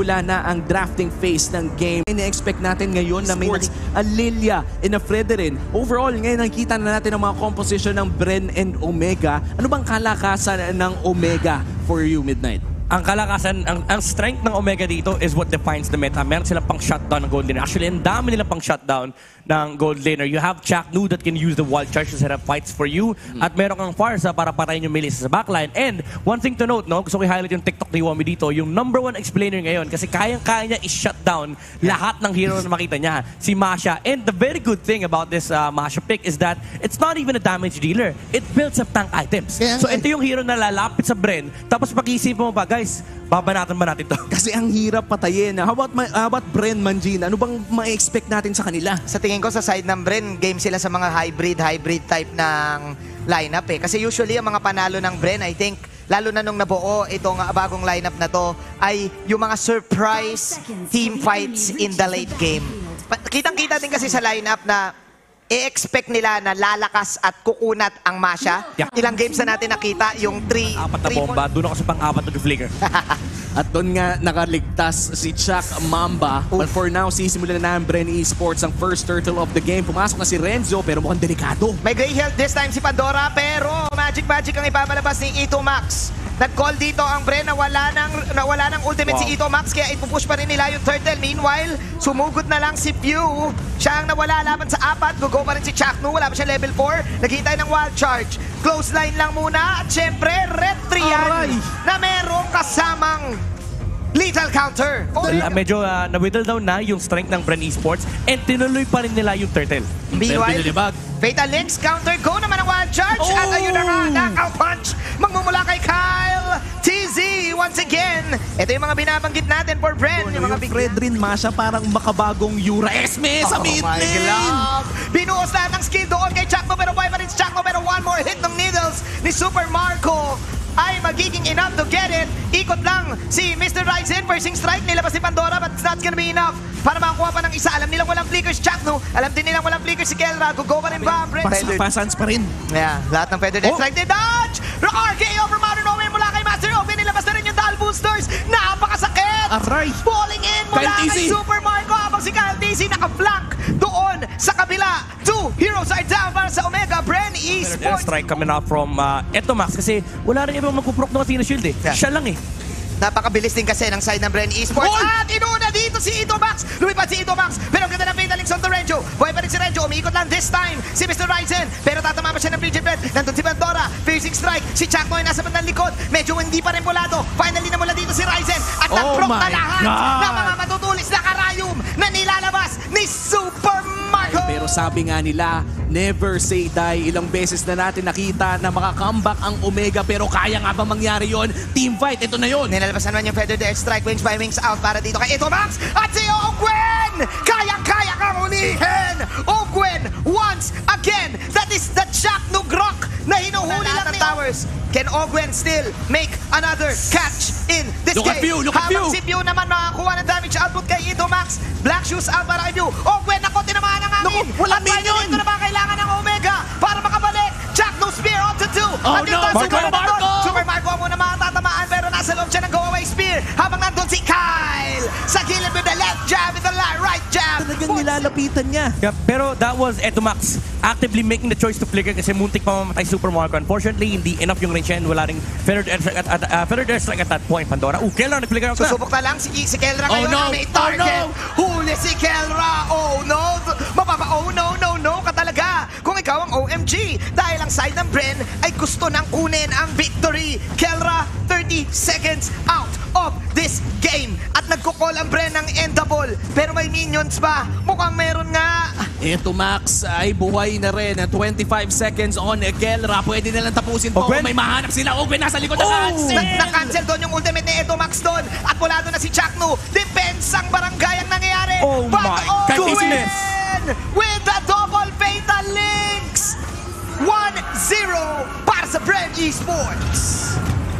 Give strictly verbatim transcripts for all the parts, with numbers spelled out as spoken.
nagsisimula na ang drafting phase ng game. Ine-expect natin ngayon na may a Lilia and a Frederin. Overall, ngayon nakikita na natin ang mga composition ng BREN and Omega. Ano bang kalakasan ng Omega for you, Midnight? Ang kalakasan, ang, ang strength ng Omega dito is what defines the meta. Meron silang pang shutdown ng gold laner. Actually, ang dami nilang pang shutdown ng gold laner. You have Chaknu that can use the wild charge to set up fights for you. Mm-hmm. At meron kang Farsa para patayin yung melee sa backline. And one thing to note, no, gusto ko i-highlight yung TikTok ni Wami dito, yung number one explainer ngayon kasi kayang-kaya niya i-shut down lahat ng hero na makita niya, si Masha. And the very good thing about this uh, Masha pick is that it's not even a damage dealer. It builds up tank items. Yeah. So ito yung hero na lalapit sa BREN, tapos pag-iisipan mo pa, guys, babanatan ba natin to? Kasi ang hirap patayin. How about, how about BREN, Manjin? Ano bang ma-expect natin sa kanila? Sa tingin ko sa side ng BREN, game sila sa mga hybrid, hybrid type ng lineup eh. Kasi usually ang mga panalo ng BREN, I think, lalo na nung nabuo itong bagong lineup na to, ay yung mga surprise team fights in the late game. Kitang-kita din kasi sa lineup na i-expect nila na lalakas at kukunat ang Masha. Yeah. Ilang games na natin nakita, yung three... Apat na bomba, doon ako sa pang-apat na flicker. At doon nga nakaligtas si Chuck Mamba. Oof. But for now, sisimulan na ng BREN Esports ang first turtle of the game. Pumasok na si Renzo, pero mukhang delikado. May gray health this time si Pandora, pero magic-magic ang ipabalabas ni Ito Max. Nag-call dito ang BREN na wala ng, na wala ng ultimate wow. si Ito Max, kaya ipupush pa rin nila yung turtle. Meanwhile, sumugod na lang si Pew. Siya ang nawala laban sa apat. Gugo pa rin si Chaknu. Wala pa siya level four. Naghihintay ng wild charge. Close line lang muna. At syempre, Red Trian na merong kasamang lethal counter. Oh, uh, medyo uh, na-whittle down na yung strength ng BREN Esports and tinuloy pa rin nila yung turtle. Meanwhile, Fatal Links counter. Go naman ang wild charge. Oh! At ayun na nga, knockout punch. Magmumula kay Kyle T Z once again. Ito yung mga binabanggit natin for BREN. Yung, yung mga Frederin Masha parang makabagong Yura Esme sa oh mid lane. Binuos lahat ng skill doon kay Chakno, pero buhay pa rin si Chakno, pero one more hit ng needles ni Super Marco ay magiging enough to get it. Ikot lang si Mister Ryzen. Pursing strike, nilabas si Pandora, but it's not gonna be enough para makakuha pa ng isa. Alam nilang walang flickers si Chakno. Alam din nilang walang flickers si Kelra. Gugo pa rin ba, BREN? Pasans pa rin. Yeah, lahat ng feather death strike. They dodge! R K O from Modern Owen mula kay Master Owen. Nilabas na rin yung Dahl Boosters. Napakasakit! Aray! Falling in mula kay Super Marco. Habang si Kyle T Z nakaflank doon sa kabila. Two heroes are down para sa Omega BREN Esports. Strike coming out from uh, Ito Max kasi wala rin ibang magpuprok ng Athena Shield eh. Yeah. Siya lang eh. Napakabilis din kasi ng side ng BREN Esports. Oh! At inuna dito si Ito Max. Lumipad si Ito Max. Pero ang ganda ng Fatal Links on the Renjo. Buhay pa rin si Renjo. Umiikot lang this time si Mister Ryzen. Pero tatama pa siya ng Bridget Red. Nandun si Pandora. Piercing strike. Si Chakno ay nasa bandang likod. Medyo hindi pa rin pulado. Finally na mula dito si Ryzen. At oh nag-proc na lahat ng mga matutulis na karayom na nilalabas ni Super Marco. Pero sabi nga nila, never say die. Ilang beses na natin nakita na maka-comeback ang Omega, pero kaya nga ba mangyari yon? Team fight, ito na yon. Nilalabas naman yung Feather Death Strike, wings by wings out para dito kay Ito Max. At si Ogwen! Kaya-kaya kang ulihin! Ogwen once again! That is the Chakno Grok na hinuhuli lang ng towers. Can Ogwen still make another catch in this look game? Look at Pew! Look at Pew! Habang si Pew naman makakuha ng damage output kay Ito Max. Black shoes out para kay Pew. Ogwen, ako, tinamaan ang hangin. Wala minion! Ito na ba kailangan ng Omega para makabalik? Chakno Spear on to two. Oh no! Marco! Marco! Super Marco muna makatatamaan, pero nasa loob siya ng go-away spear. Habang nandun si Kyle sa gilid with the left jab with the right jab. Talagang nilalapitan niya. Yeah, pero that was Ito Max actively making the choice to flicker kasi muntik pa mamatay Super Marco. Unfortunately, hindi enough yung range yan. Wala ring Feather Death Strike at, at, uh, Feather Death Strike at that point. Pandora. Oh, Kelra, nag-flicker ako. Susubok na lang si, si Kelra ngayon. Oh no! May target. Oh no! Huli si Kelra. Oh no! Mapapa, oh no, no, no ka talaga. Kung ikaw ang O M G. Dahil ang side ng BREN ay gusto nang kunin ang victory. Kelra, thirty seconds out of this game. At nagkukall ang BREN ng endable. Pero may minions ba? Mukhang meron nga. Ito Max ay buhay na rin. twenty-five seconds on Kelra. Pwede nalang tapusin po. Ogwen? May mahanap sila. Ogwen nasa likod. Oh! Na Na-cancel doon yung ultimate ni Ito Max doon. At wala doon na si Chakno. Depensang barangay ang nangyayari. Oh But my goodness! With the double Fatal Links. one zero para sa BREN Esports.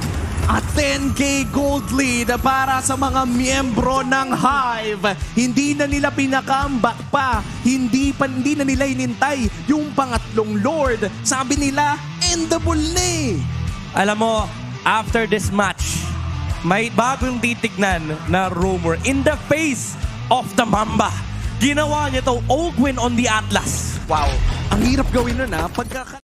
At ten K gold lead para sa mga miyembro ng Hive. Hindi na nila pinakambak pa. Hindi, pa, hindi na nila inintay yung pangatlong Lord. Sabi nila, endable na eh. Alam mo, after this match, may bagong titignan na rumor in the face of the Mamba. Ginawa niya to Ogwin on the Atlas. Wow. Ang hirap gawin nun ha. Pagka